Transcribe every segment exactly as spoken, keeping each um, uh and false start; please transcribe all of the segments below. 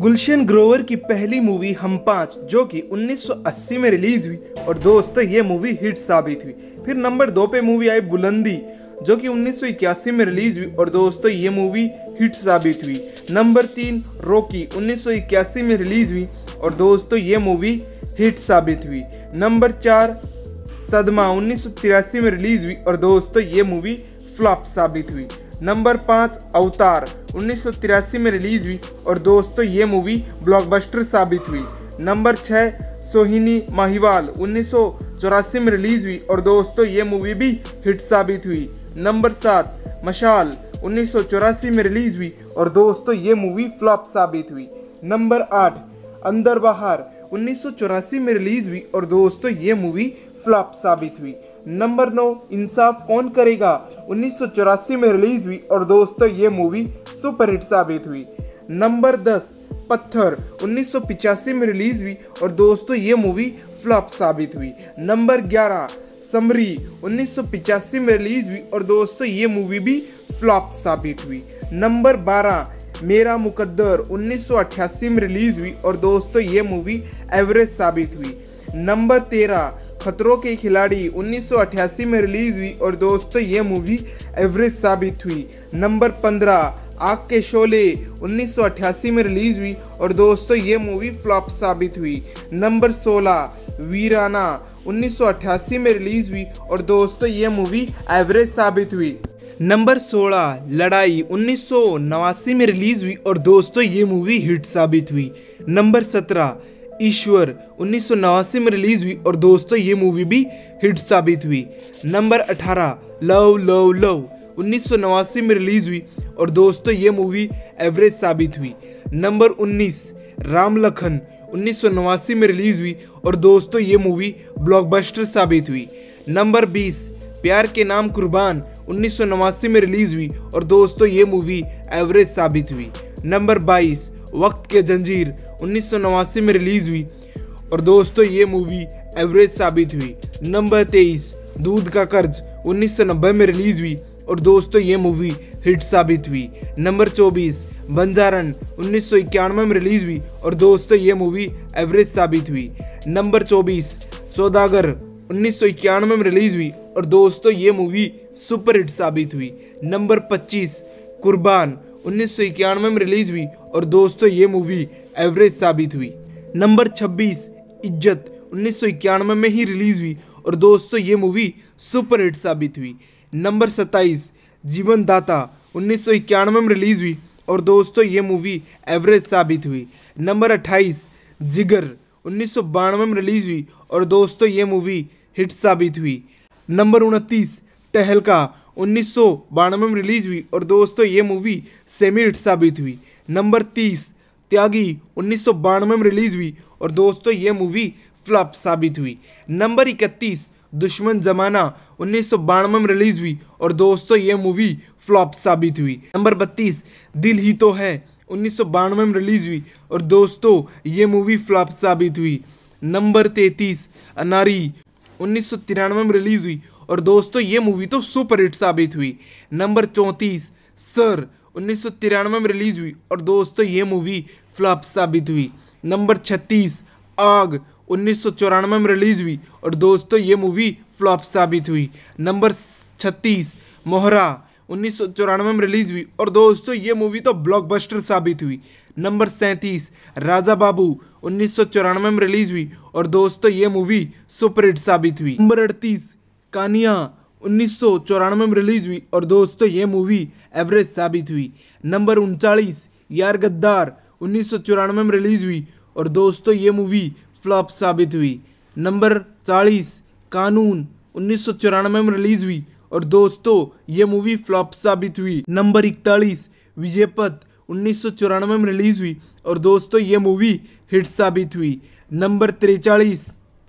गुलशन ग्रोवर की पहली मूवी हम पाँच जो कि उन्नीस सौ अस्सी में रिलीज हुई और दोस्तों ये मूवी हिट साबित हुई। फिर नंबर दो पे मूवी आई बुलंदी जो कि उन्नीस सौ इक्यासी में रिलीज हुई और दोस्तों ये मूवी हिट साबित हुई। नंबर तीन रॉकी उन्नीस सौ इक्यासी में रिलीज हुई और दोस्तों ये मूवी हिट साबित हुई। नंबर चार सदमा उन्नीस सौ तिरासी में रिलीज हुई और दोस्तों ये मूवी फ्लॉप साबित हुई। नंबर पाँच अवतार उन्नीस सौ तिरासी में रिलीज हुई और दोस्तों ये मूवी ब्लॉकबस्टर साबित हुई। नंबर छः सोहिनी माहिवाल उन्नीस सौ चौरासी में रिलीज हुई और दोस्तों ये मूवी भी हिट साबित हुई। नंबर सात मशाल उन्नीस सौ चौरासी में रिलीज हुई और दोस्तों ये मूवी फ्लॉप साबित हुई। नंबर आठ अंदर बाहर उन्नीस सौ चौरासी में रिलीज हुई और दोस्तों ये मूवी फ्लॉप साबित हुई। नंबर नौ इंसाफ कौन करेगा उन्नीस सौ चौरासी में रिलीज हुई और दोस्तों ये मूवी सुपरहिट साबित हुई। नंबर दस पत्थर उन्नीस सौ पिचासी में रिलीज हुई और दोस्तों ये मूवी फ्लॉप साबित हुई। नंबर ग्यारह समरी उन्नीस सौ पिचासी में रिलीज हुई और दोस्तों ये मूवी भी फ्लॉप साबित हुई। नंबर बारह मेरा मुकद्दर उन्नीस सौ अट्ठासी में रिलीज हुई और दोस्तों ये मूवी एवरेज साबित हुई। नंबर तेरह खतरों के खिलाड़ी उन्नीस सौ अट्ठासी में रिलीज हुई और दोस्तों ये मूवी एवरेज साबित हुई। नंबर पंद्रह आग के शोले उन्नीस सौ अट्ठासी में रिलीज हुई और दोस्तों ये मूवी फ्लॉप साबित हुई। नंबर सोलह वीराना उन्नीस सौ अट्ठासी में रिलीज हुई और दोस्तों ये मूवी एवरेज साबित हुई। नंबर सोलह लड़ाई उन्नीस सौ नवासी में रिलीज हुई और दोस्तों ये मूवी हिट साबित हुई। नंबर सत्रह ईश्वर उन्नीस सौ नवासी में रिलीज हुई और दोस्तों ये मूवी भी हिट साबित हुई। नंबर अठारह लव लव लव उन्नीस सौ नवासी में रिलीज हुई और दोस्तों ये मूवी एवरेज साबित हुई। नंबर उन्नीस राम लखन उन्नीस सौ नवासी में रिलीज हुई और दोस्तों ये मूवी ब्लॉकबस्टर साबित हुई। नंबर बीस प्यार के नाम कुर्बान उन्नीस सौ नवासी में रिलीज हुई और दोस्तों ये मूवी एवरेज साबित हुई। नंबर बाईस वक्त के जंजीर उन्नीस सौ नवासी में रिलीज हुई और दोस्तों ये मूवी एवरेज साबित हुई। नंबर तेईस दूध का कर्ज उन्नीस सौ नब्बे में रिलीज हुई और दोस्तों ये मूवी हिट साबित हुई। नंबर चौबीस बंजारन उन्नीस सौ इक्यानवे में रिलीज हुई और दोस्तों ये मूवी एवरेज साबित हुई। नंबर चौबीस सौदागर उन्नीस सौ इक्यानवे में रिलीज हुई और दोस्तों ये मूवी सुपर हिट साबित हुई। नंबर पच्चीस कुर्बान उन्नीस सौ इक्यानवे में रिलीज हुई और दोस्तों ये मूवी एवरेज साबित हुई। नंबर छब्बीस इज्जत उन्नीस सौ इक्यानवे में ही रिलीज हुई और दोस्तों ये मूवी सुपर हिट साबित हुई। नंबर सत्ताईस जीवन दाता उन्नीस सौ इक्यानवे में रिलीज हुई और दोस्तों ये मूवी एवरेज साबित हुई। नंबर अट्ठाईस जिगर उन्नीस सौ बानवे में रिलीज हुई और दोस्तों ये मूवी हिट साबित हुई। नंबर उनतीस टहलका उन्नीस सौ बानवे में रिलीज हुई और दोस्तों ये मूवी सेमी हिट साबित हुई। नंबर तीस त्यागी उन्नीस सौ बानवे में रिलीज हुई और दोस्तों ये मूवी फ्लॉप साबित हुई। नंबर इकतीस दुश्मन जमाना उन्नीस सौ बानवे में रिलीज हुई और दोस्तों ये मूवी फ्लॉप साबित हुई। नंबर बत्तीस दिल ही तो है उन्नीस सौ बानवे में रिलीज हुई और दोस्तों ये मूवी फ्लॉप साबित हुई। नंबर तैंतीस अनारी उन्नीस सौ तिरानवे में रिलीज हुई और दोस्तों ये मूवी तो सुपर हिट साबित हुई। नंबर चौंतीस सर उन्नीस सौ तिरानवे में रिलीज हुई और दोस्तों ये मूवी फ्लॉप साबित हुई। नंबर छत्तीस आग उन्नीस सौ चौरानवे में रिलीज हुई और दोस्तों ये मूवी फ्लॉप साबित हुई। नंबर छत्तीस मोहरा उन्नीस सौ चौरानवे में रिलीज हुई और दोस्तों ये मूवी तो ब्लॉकबस्टर साबित हुई। नंबर सैंतीस राजा बाबू उन्नीस सौ चौरानवे में रिलीज हुई और दोस्तों ये मूवी सुपर हिट साबित हुई। नंबर अड़तीस कानिया उन्नीस सौ चौरानवे में रिलीज हुई और दोस्तों ये मूवी एवरेज साबित हुई। नंबर उनचालीस यार गद्दार उन्नीस सौ चौरानवे में रिलीज हुई और दोस्तों ये मूवी फ्लॉप साबित हुई। नंबर चालीस कानून उन्नीस सौ चौरानवे में रिलीज हुई और दोस्तों ये मूवी फ्लॉप साबित हुई। नंबर इकतालीस विजयपथ उन्नीस सौ चौरानवे में रिलीज हुई और दोस्तों ये मूवी हिट साबित हुई। नंबर तिरचालीस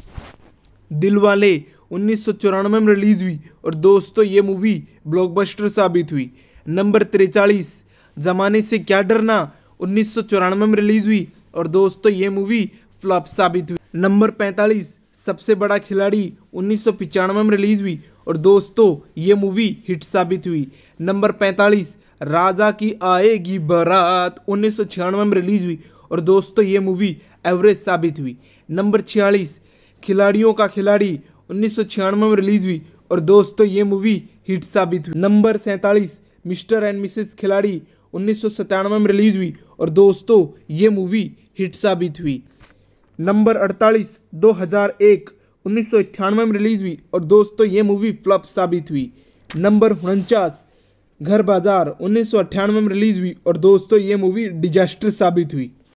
दिलवाले उन्नीस सौ चौरानवे में रिलीज हुई और दोस्तों ये मूवी ब्लॉकबस्टर साबित हुई। नंबर तिरचालीस जमाने से क्या डरना उन्नीस सौ चौरानवे में रिलीज हुई और दोस्तों ये मूवी फ्लॉप साबित हुई। नंबर पैंतालीस सबसे बड़ा खिलाड़ी उन्नीस सौ पचानवे में रिलीज हुई और दोस्तों ये मूवी हिट साबित हुई। नंबर पैंतालीस राजा की आएगी बारात उन्नीस सौ छियानवे में रिलीज हुई और दोस्तों ये मूवी एवरेज साबित हुई। नंबर छियालीस, खिलाड़ियों का खिलाड़ी उन्नीस सौ छियानवे में रिलीज हुई और दोस्तों ये मूवी हिट साबित हुई। नंबर सैंतालीस, मिस्टर एंड मिसेस खिलाड़ी उन्नीस सौ सत्तानवे में रिलीज हुई और दोस्तों ये मूवी हिट साबित हुई। नंबर अड़तालीस, दो हज़ार एक उन्नीस सौ अट्ठानवे में रिलीज हुई और दोस्तों ये मूवी फ्लॉप साबित हुई। नंबर उनचास, घर बाजार उन्नीस सौ अट्ठानवे में रिलीज हुई और दोस्तों ये मूवी डिजास्टर साबित हुई।